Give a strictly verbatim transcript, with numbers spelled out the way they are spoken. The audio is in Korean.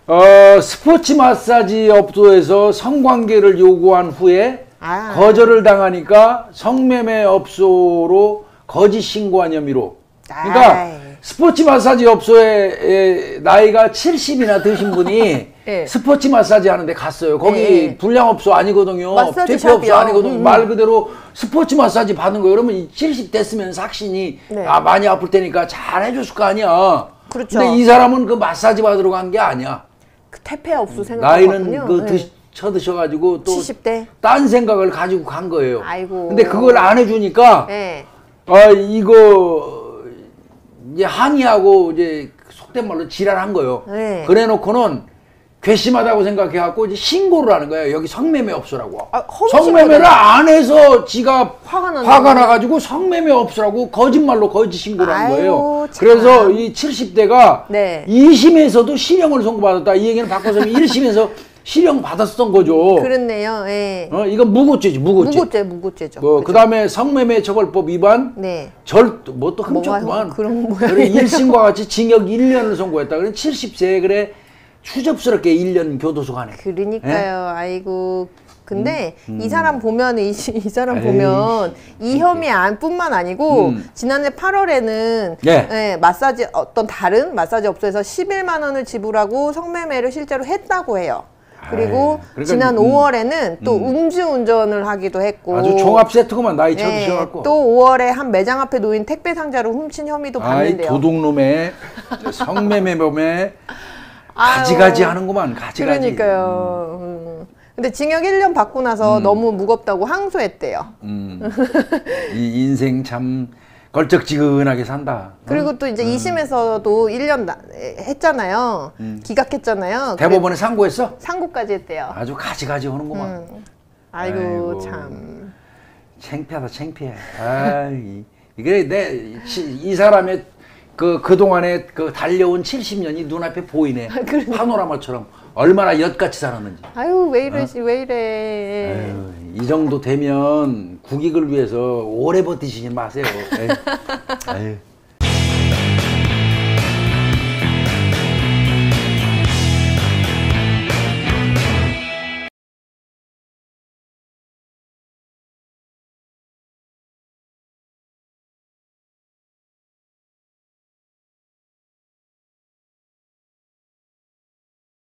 어, 스포츠 마사지 업소에서 성관계를 요구한 후에 아. 거절을 당하니까 성매매 업소로 거짓 신고한 혐의로. 그러니까 아이. 스포츠 마사지 업소에 나이가 칠십이나 드신 분이 네. 스포츠 마사지 하는데 갔어요. 거기 네. 불량업소 아니거든요. 대표업소 아니거든요. 음. 말 그대로 스포츠 마사지 받는 거예요. 그러면 칠십 됐으면 삭신이 네. 아, 많이 아플 테니까 잘 해줬을 거 아니야. 그렇죠. 근데 이 사람은 그 마사지 받으러 간 게 아니야. 그 퇴폐업소 생각하거든요. 나이는 그 네. 드시, 쳐드셔가지고 또 칠십 대? 딴 생각을 가지고 간 거예요. 아이고. 근데 그걸 안 해주니까 네. 아 이거 이제 항의하고 이제 속된 말로 지랄한 거예요. 네. 그래놓고는 괘씸하다고 생각해갖고 이제 신고를 하는 거예요. 여기 성매매 업소라고. 아, 성매매를 안 해서 지가 화가, 화가 나가지고 성매매 업소라고 거짓말로 거짓 신고를 한 거예요. 참. 그래서 이 칠십 대가 네. 이 심에서도 실형을 선고받았다. 이 얘기는 바꿔서 일 심에서 실형 받았었던 거죠. 그렇네요. 예. 어, 이건 무고죄지, 무고죄. 무고죄, 무고죄죠. 뭐, 그 다음에 성매매 처벌법 위반. 네. 절, 뭐 또 흠쳤구만. 그런 거야. 그래, 일 심과 같이 징역 일 년을 선고했다. 그래, 칠십 세 그래. 추접스럽게 일 년 교도소 가네. 그러니까요. 에? 아이고. 근데 음, 음. 이 사람 보면 이, 이 사람 에이, 보면 이 혐의 안 뿐만 아니고 음. 지난해 팔월에는 예. 예, 마사지 어떤 다른 마사지 업소에서 십일만 원을 지불하고 성매매를 실제로 했다고 해요. 그리고 에이, 그러니까, 지난 음, 오월에는 또 음. 음주운전을 하기도 했고 아주 종합 세트구만 나이 쳐드셔갖고 네, 또 오월에 한 매장 앞에 놓인 택배 상자를 훔친 혐의도 받는데요. 도둑놈에 성매매범에 가지가지 하는구만 가지가지. 그러니까요. 음. 근데 징역 일 년 받고 나서 음. 너무 무겁다고 항소했대요. 음. 이 인생 참 걸쩍지근하게 산다. 그리고 또 이제 음. 이 심에서도 일 년 나, 했잖아요. 음. 기각했잖아요. 대법원에 상고했어? 상고까지 했대요. 아주 가지가지 하는구만. 음. 아이고, 아이고 참. 창피하다 창피해. 아이, 이게 내 이 사람의 그, 그동안에 그 달려온 칠십 년이 눈앞에 보이네. 아, 파노라마처럼. 얼마나 엿같이 살았는지. 아유, 왜 이러시, 어? 왜 이래. 아유, 이 정도 되면 국익을 위해서 오래 버티시지 마세요. 아유.